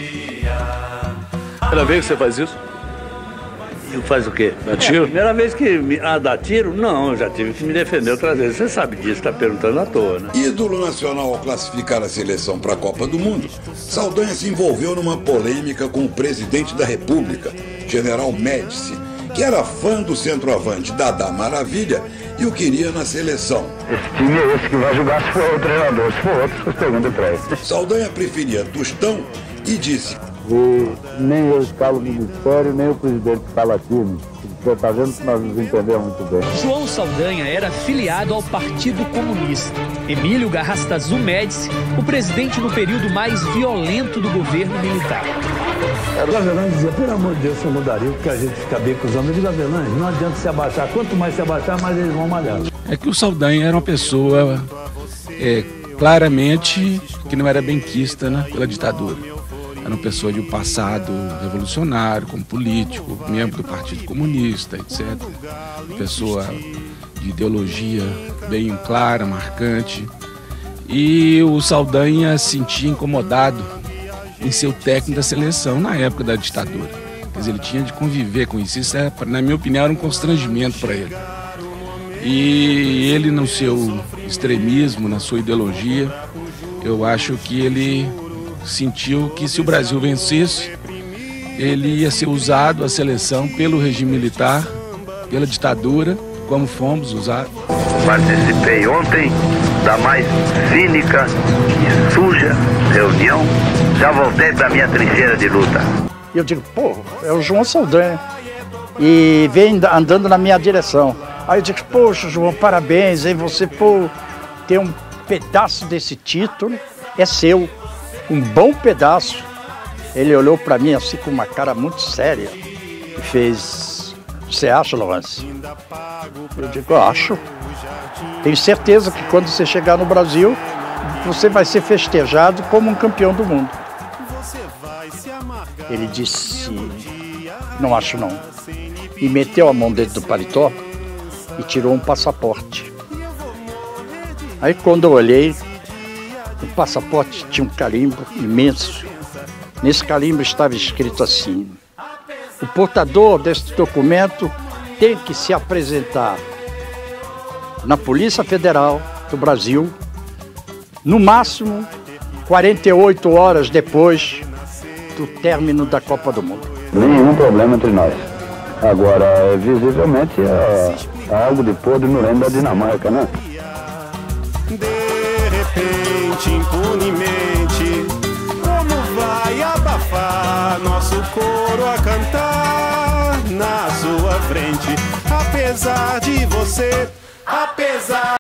Primeira vez que você faz isso? Faz o quê? Dá tiro? Primeira vez que... dá tiro? Não, eu já tive que me defender outras vezes. Você sabe disso, está perguntando à toa, né? Ídolo nacional ao classificar a seleção para a Copa do Mundo, Saldanha se envolveu numa polêmica com o presidente da República, General Médici, que era fã do centroavante Dadá Maravilha e o queria na seleção. Esse time é esse que vai jogar se for o treinador, se for outro, você pergunta para ele. Saldanha preferia Tostão e disse: nem eu escalo o ministério, nem o presidente escala time. Você está vendo que nós nos entendemos muito bem. João Saldanha era filiado ao Partido Comunista. Emílio Garrastazu Médici, o presidente no período mais violento do governo militar. O Gavelã dizia, pelo amor de Deus, você mudaria, porque a gente fica bem com os homens. Eu digo, Gavelã, não adianta se abaixar. Quanto mais se abaixar, mais eles vão malhar. É que o Saldanha era uma pessoa claramente que não era benquista, né, pela ditadura. Era uma pessoa de um passado revolucionário, como político, membro do Partido Comunista, etc. Uma pessoa de ideologia bem clara, marcante. E o Saldanha se sentia incomodado em ser o técnico da seleção na época da ditadura. Quer dizer, ele tinha de conviver com isso. Isso, na minha opinião, era um constrangimento para ele. E ele, no seu extremismo, na sua ideologia, eu acho que ele sentiu que se o Brasil vencesse, ele ia ser usado, a seleção, pelo regime militar, pela ditadura, como fomos usados. Participei ontem da mais cínica e suja reunião. Já voltei para minha trincheira de luta. E eu digo, pô, é o João Saldanha. E vem andando na minha direção. Aí eu digo, poxa, João, parabéns, hein? Você, pô, tem um pedaço desse título, é seu. Um bom pedaço. Ele olhou para mim assim com uma cara muito séria e fez: você acha, Laurence? Eu digo, acho. Tenho certeza que quando você chegar no Brasil, você vai ser festejado como um campeão do mundo. Ele disse: não acho não. E meteu a mão dentro do paletó e tirou um passaporte. Aí quando eu olhei, o passaporte tinha um carimbo imenso. Nesse carimbo estava escrito assim: o portador deste documento tem que se apresentar na Polícia Federal do Brasil, no máximo 48 horas depois do término da Copa do Mundo. Nenhum problema entre nós. Agora, visivelmente, há algo de podre no leme da Dinamarca, né? Impunemente, como vai abafar nosso coro a cantar na sua frente, apesar de você, apesar